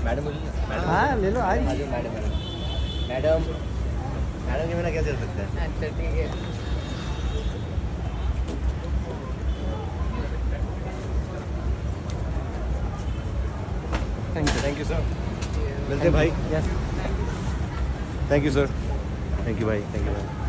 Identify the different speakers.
Speaker 1: Madam
Speaker 2: हाँ ले लो आज।
Speaker 1: मैडम के बिना क्या चल सकता है।
Speaker 2: अच्छा ठीक है।
Speaker 1: Thank you sir. मिलते भाई।
Speaker 2: Yes
Speaker 1: thank you sir. Thank you भाई।